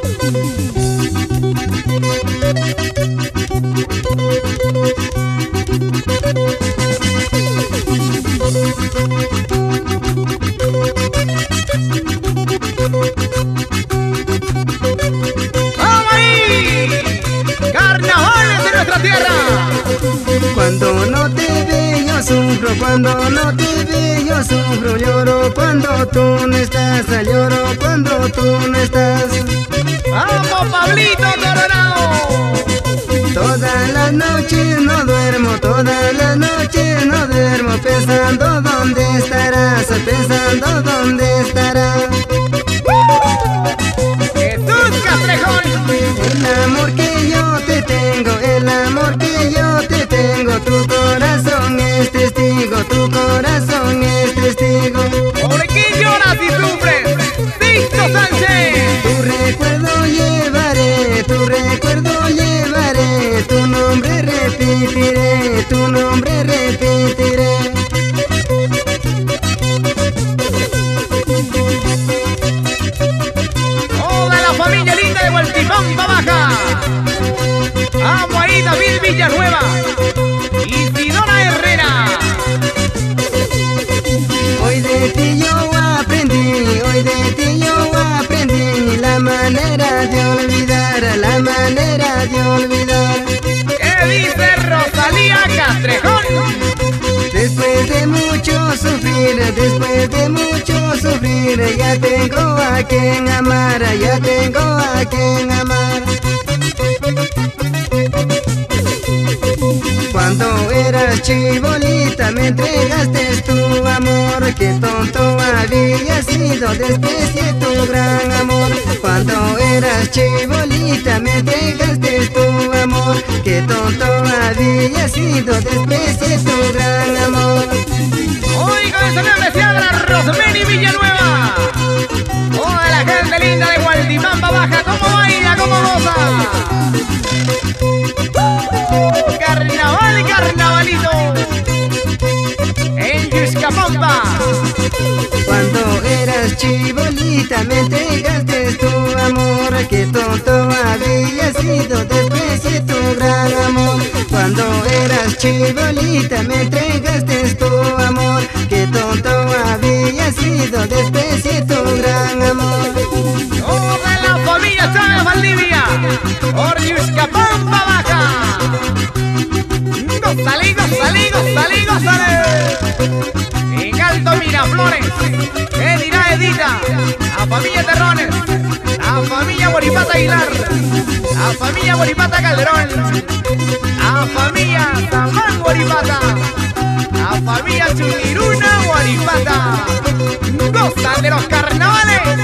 Cuando no te veo yo sufro, cuando no te veo yo sufro, lloro cuando tú no estás, lloro cuando tú no estás. ¡Vamos, Pablito Coronado! Todas las noches no duermo, todas las noches no duermo, pensando dónde estarás, pensando dónde estarás. ¡Jesús Castrejón! El amor que yo te tengo, el amor que yo te tengo, tu corazón es testigo, tu corazón es testigo. ¿Por qué lloras y sufres? ¡Sixto Sánchez! Tu recuerdo llevaré, tu recuerdo llevaré, tu nombre repetiré, tu nombre repetiré. Toda la familia linda de Hualtipampa Baja. Amo ahí David Villanueva y Sidona Herrera. Hoy de ti yo aprendí, hoy de ti yo aprendí la manera de olvidar, la manera de olvidar. ¿Qué dice Rosalía Castrejón? Después de mucho sufrir, después de mucho sufrir, ya tengo a quien amar, ya tengo a quien amar. Cuando eras chibolita me entregaste tu amor, qué tonto había sido, desprecié tu gran amor. Cuando eras chibolita me entregaste tu amor, qué tonto había sido, desprecié tu gran amor. Hoy con el sonido especial a Rosemary Villanueva. Toda la gente linda de Hualtipampa Baja, ¿cómo baila, cómo goza? Carnaval, carnavalito en Yuscapampa. Cuando eras chibolita me entregaste tu amor, qué tonto había sido, desprecié tu gran amor. Cuando eras chibolita me entregaste tu amor, qué tonto había sido, desprecié tu gran amor. Toda la familia Chávez Valdivia por Yuscapampa Baja. ¡Gózale, gózale, gózale, gózale! En Alto Miraflores, ¿qué dirá Edita? La familia Terrones, la familia Boripata Aguilar, la familia Boripata Calderón, la familia Samán Boripata, la familia Chuliruna Boripata. ¡Gozan de los carnavales!